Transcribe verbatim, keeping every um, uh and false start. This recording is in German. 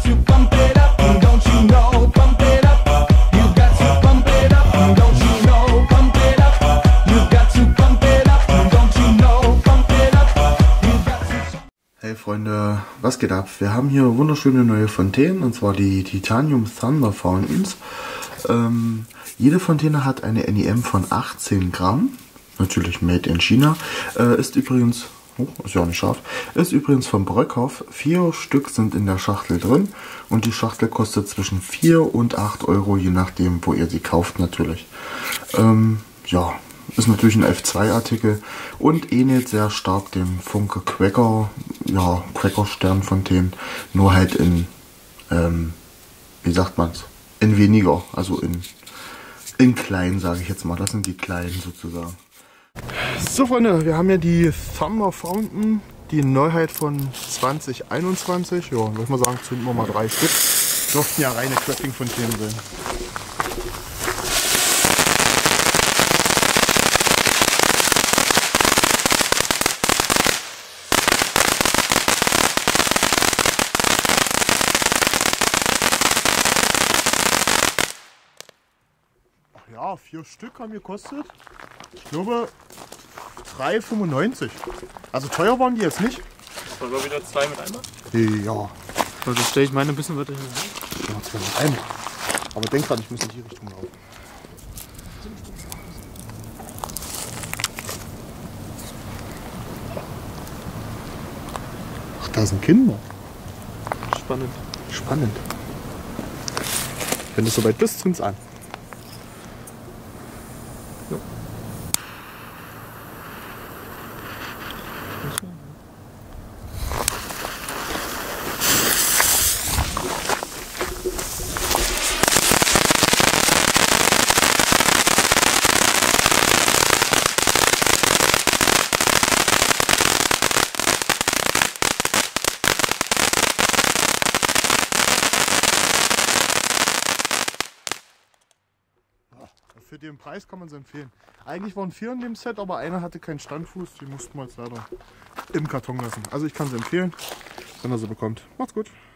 to pump it up, don't you know? Pump it up. You got to pump it up, don't you know? Pump it up. You got to pump it up, don't you know? Pump it up. You got to. Hey Freunde, was geht ab? Wir haben hier wunderschöne neue Fontänen, und zwar die Titanium Thunder Fountains. Ähm, jede Fontäne hat eine N I M von achtzehn Gramm, natürlich made in China. Äh, ist übrigens, oh, ist ja auch nicht scharf, ist übrigens vom Bröckhoff. Vier Stück sind in der Schachtel drin und die Schachtel kostet zwischen vier und acht Euro, je nachdem, wo ihr sie kauft natürlich. Ähm, ja, ist natürlich ein F zwei Artikel und ähnelt sehr stark dem Funke Quaker, ja, Quaker Sternfontänen, nur halt in, ähm, wie sagt man's, in weniger, also in, in klein, sage ich jetzt mal. Das sind die kleinen sozusagen. So Freunde, wir haben ja die Thunder Fountain, die Neuheit von zwanzig einundzwanzig. Ja, würde ich mal sagen, zünden wir mal drei Stück. Dürften ja reine Quapping-Fontänen sein. Ja, vier Stück haben gekostet. Ich glaube drei fünfundneunzig. Also teuer waren die jetzt nicht. Soll wir wieder zwei mit einmal? Ja. Also stelle ich meine ein bisschen weiter hin. Ja, zwei mit einmal. Aber denk dran, ich muss in die Richtung laufen. Ach, da sind Kinder. Spannend. Spannend. Wenn du soweit bist, zünd's an. Ja. Für den Preis kann man es empfehlen. Eigentlich waren vier in dem Set, aber einer hatte keinen Standfuß. Die mussten wir jetzt leider im Karton lassen. Also ich kann es empfehlen, wenn ihr sie bekommt. Macht's gut.